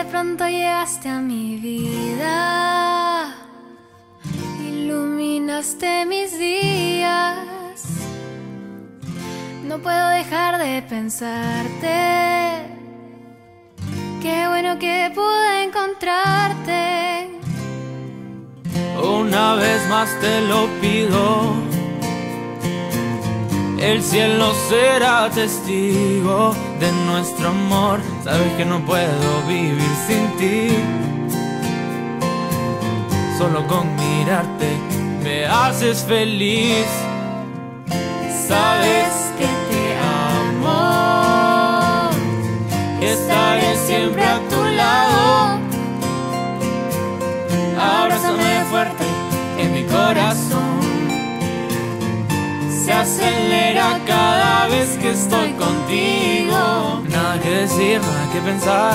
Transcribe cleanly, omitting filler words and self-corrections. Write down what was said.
de pronto llegaste a mi vida, iluminaste mis días. No puedo dejar de pensarte. Qué bueno que pude encontrarte. Una vez más te lo pido, el cielo será testigo de nuestro amor. Sabes que no puedo vivir sin ti. Solo con mirarte me haces feliz. Sabes que te amo, que estaré siempre a tu lado. Abrázame fuerte en mi corazón. Se acelera cada vez que estoy contigo. Nada que decir, nada que pensar.